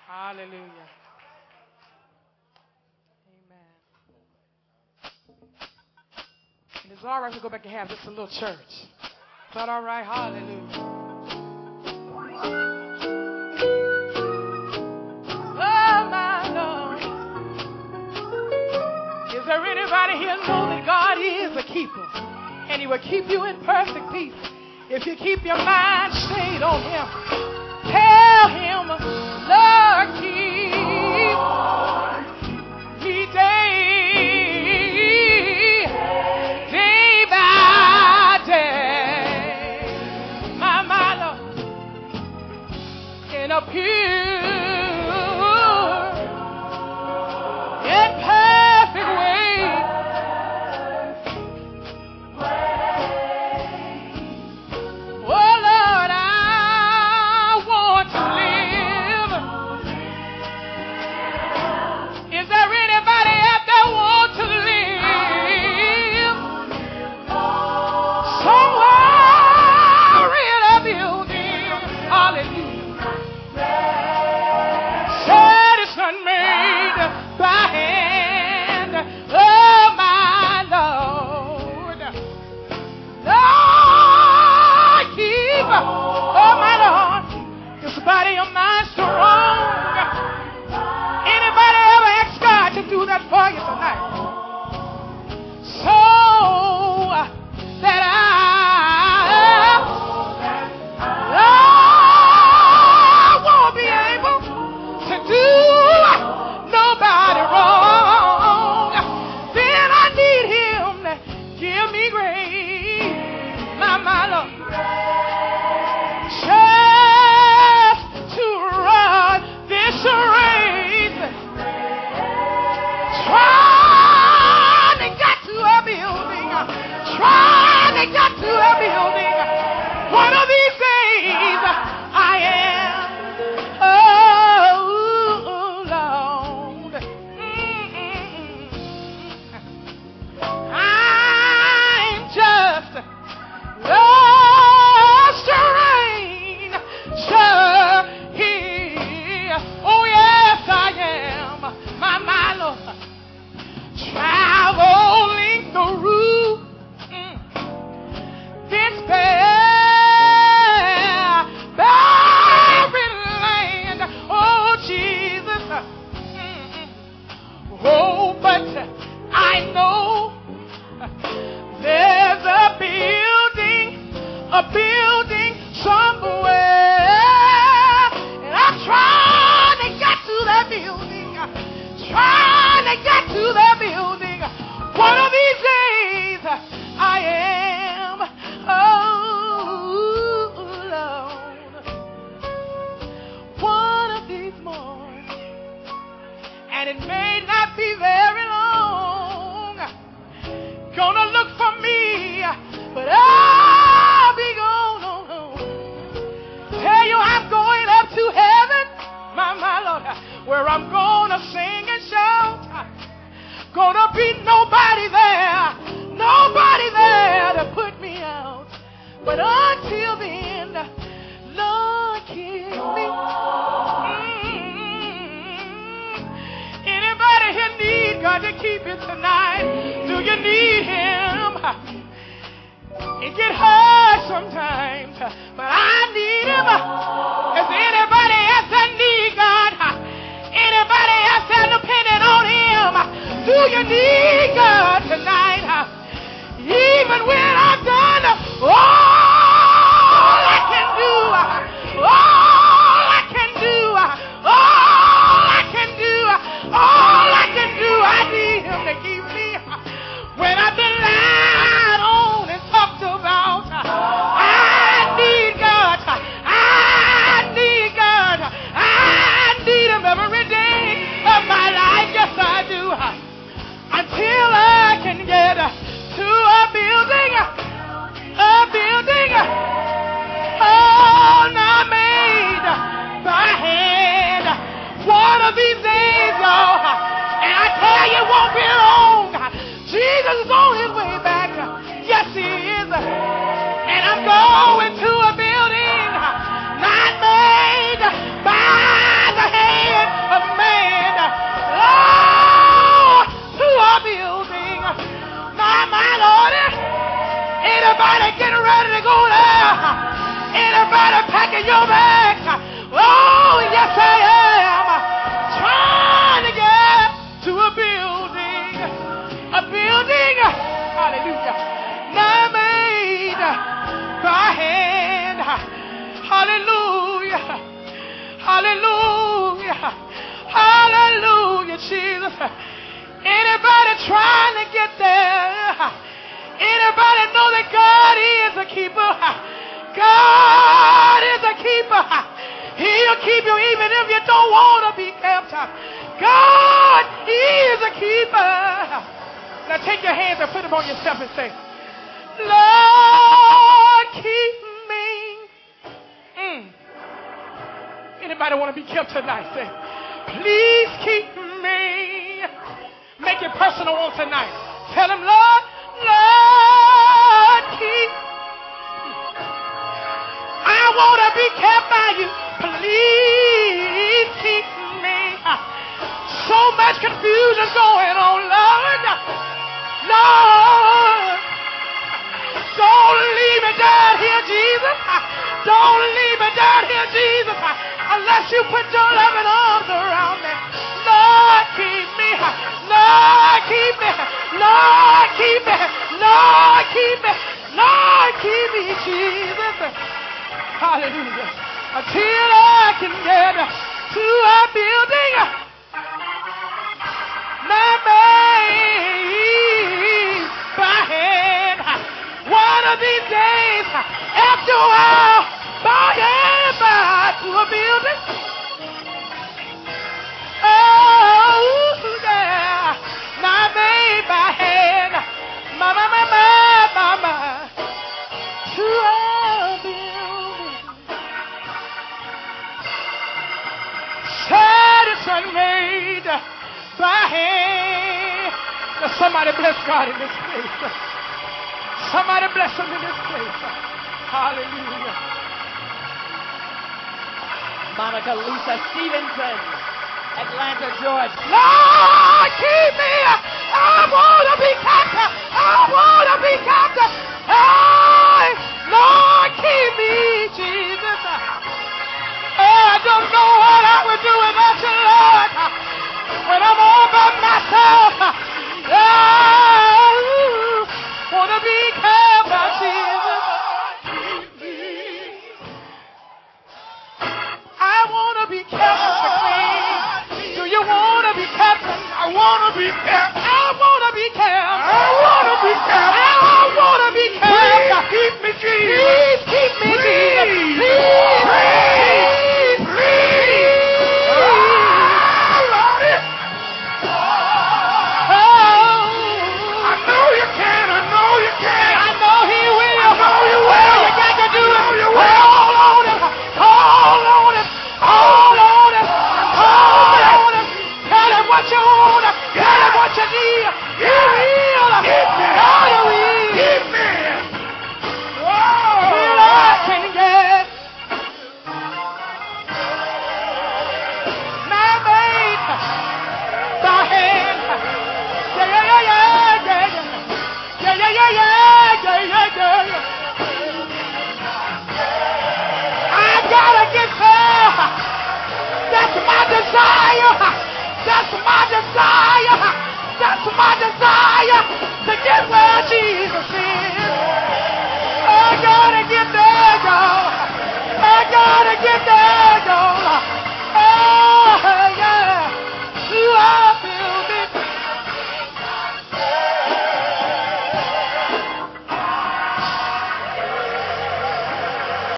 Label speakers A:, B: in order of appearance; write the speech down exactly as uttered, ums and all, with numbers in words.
A: Hallelujah. Amen. And it's all right to go back and have just a little church. Is that all right? Hallelujah. Oh, my Lord. Is there anybody here know that God is a keeper? And he will keep you in perfect peace if you keep your mind stayed on him. Tell him, Lord, keep me day, day by day. My, my Lord, in a pure and perfect way. Oh, Lord, I want to live. Is there anybody out there want to live? Somewhere in a building, hallelujah. Said it's not made by hand. Oh, my Lord. Lord, keep, oh, my Lord, this body of mine strong. Anybody ever ask God to do that for you tonight? So that I, I won't be able to do nobody wrong. Then I need him to give me grace, my, my Lord. Just to run this race, trying to get to a building, trying to get to a building. One of these days I am, oh Lord, mm-mm. I'm just lost rain, sure here. Oh yes, I am, my my Lord, traveling through mm, this bare, barren land. Oh Jesus, mm-mm. Oh, but I know there's a building, a building somewhere, and I'm trying to get to that building, trying to get to that building. One of these days I am, oh Lord, one of these mornings, and it may not be very long, gonna look for me, but I'll be gone. Oh, no. Tell you I'm going up to heaven, my, my Lord, where I'm gonna sing and shout. Gonna be nobody there, nobody there to put me out. But until then, Lord, keep me. Mm-hmm. Anybody here need God to keep you tonight? Do you need him? It get hard sometimes, but I need him. Is anybody else that need God? Anybody else that dependent on him? Do you need God tonight? Even when I'm done, all I can do, all I can do, all I can do, all I can do, I need him to keep me. When I've been lied on and talked about, I need God, I need God, I need him every day of my life, yes I do. Until I can get to a building, a building, oh, not made by hand. One of these days, y'all, and I tell you, it won't be long. Jesus is on his way back. Yes, he is. And I'm going to a building not made by the hand. Hallelujah, Jesus. Anybody trying to get there? Anybody know that God is a keeper? God is a keeper. He'll keep you even if you don't want to be kept. God is a keeper. Now take your hands and put them on yourself and say, Lord, keep me. Mm. Anybody want to be kept tonight? Say, please keep me. Make it personal on tonight. Tell him, Lord, Lord, keep. I want to be kept by you. Please keep me. So much confusion going on, Lord. Lord, don't leave me down here, Jesus. Don't leave me down here, Jesus, unless you put your loving arms around me. Lord, keep me. Lord, keep me. Lord, keep me. Lord, keep me. Lord, keep me, Jesus. Hallelujah. Until I can get to a building not made by hand. One of these days, after a while, by hand, by to a building. Oh, yeah. Not made by hand. My, my, my, my, my, my. To a building. Said it's unmade by hand. Now somebody bless God in this place. Somebody bless him in this place. Hallelujah.
B: Monica Lisa Stevenson, Atlanta, Georgia.
A: Lord, keep me. I want to be captive. I want to be captive. Hey, Lord, keep me, Jesus. I don't know what I would do without you, Lord. When I'm all by myself, I want to be kept by Jesus. I want to be kept, do you want to be kept? I want to be kept. I want to be kept. I want to be kept. I want to be kept. Please keep me, Jesus. Please keep me, Jesus. Please, please, please. Oh, Lord. Oh, I know you can. I know you can. I know He will. I know you will. All you got to do is call on Him. Call on Him. Call on Him. Call on Him. Tell Him what you want. Tell Him what you need. He will. Give me. God will. Give me. Till I can get my mate by hand. Yeah, yeah, yeah, yeah, yeah, yeah, yeah, yeah, yeah, yeah, yeah, yeah. I gotta get there. That's my desire. That's my desire. That's my desire.